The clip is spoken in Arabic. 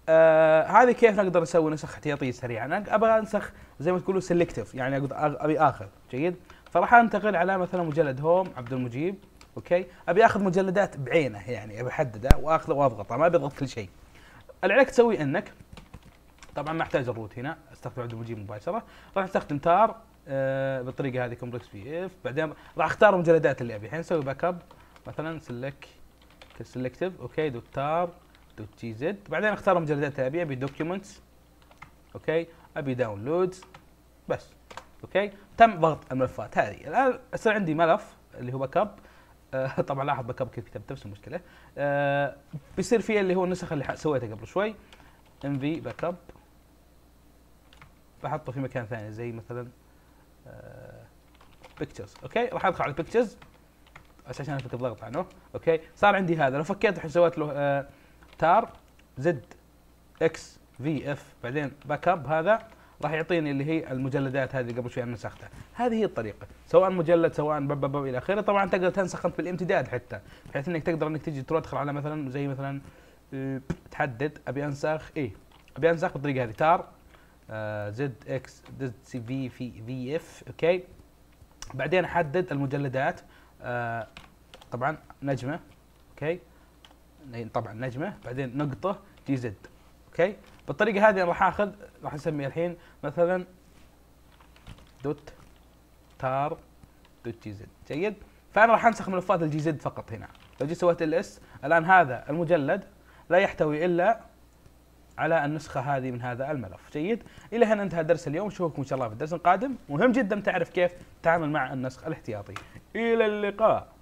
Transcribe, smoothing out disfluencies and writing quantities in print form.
هذه كيف نقدر نسوي نسخ احتياطيه سريعه؟ انا ابغى انسخ زي ما تقولوا سيلكتيف، يعني ابي اخذ جيد. فراح انتقل على مثلا مجلد هوم عبد المجيب، اوكي، ابي اخذ مجلدات بعينه، يعني ابي احدده واخذه واضغطه، ما ابي اضغط كل شيء. اللي عليك تسوي انك طبعا ما احتاج الروت هنا، استخدم عبد المجيب مباشره. راح استخدم تار بالطريقه هذه كومبلكس بي اف، بعدين راح اختار المجلدات اللي ابي. الحين نسوي باك اب مثلا سيلكتيف، اوكي، دوت تار دوت جي زد، بعدين اختار المجلدات اللي ابي دوكيومنتس، اوكي، ابي داونلودز، بس اوكي، تم ضغط الملفات هذه. الان صار عندي ملف اللي هو باك اب. طبعا لاحظ باك اب كيف كتبت نفس المشكله. بيصير فيه اللي هو النسخ اللي سويتها قبل شوي، ام في باك اب، بحطه في مكان ثاني زي مثلا بيكتشرز، اوكي. راح ادخل على البيكتشرز عشان افك الضغط عنه، اوكي. صار عندي هذا، لو فكيت الحين سويت له تار زد اكس في اف بعدين باك اب، هذا راح يعطيني اللي هي المجلدات هذه قبل شوي انا نسختها. هذه هي الطريقه، سواء مجلد سواء بب الى اخره. طبعا تقدر تنسخ انت بالامتداد حتى، بحيث انك تقدر انك تجي تدخل على مثلا زي مثلا تحدد ابي انسخ ابي انسخ بالطريقه هذه، تار زد اكس زد سي في اف، اوكي. بعدين احدد المجلدات، طبعا نجمه، اوكي، طبعا نجمه، بعدين نقطه جي زد، اوكي. بالطريقه هذه راح اخذ، راح نسمي الحين مثلا دوت تار دوت جي زد، جيد. فانا راح انسخ ملفات الجي زد فقط هنا. لو جيت سويت ال اس الان، هذا المجلد لا يحتوي الا على النسخه هذه من هذا الملف، جيد. الى هنا انتهى درس اليوم، نشوفكم ان شاء الله في الدرس القادم. مهم جدا تعرف كيف تتعامل مع النسخ الاحتياطي. الى اللقاء.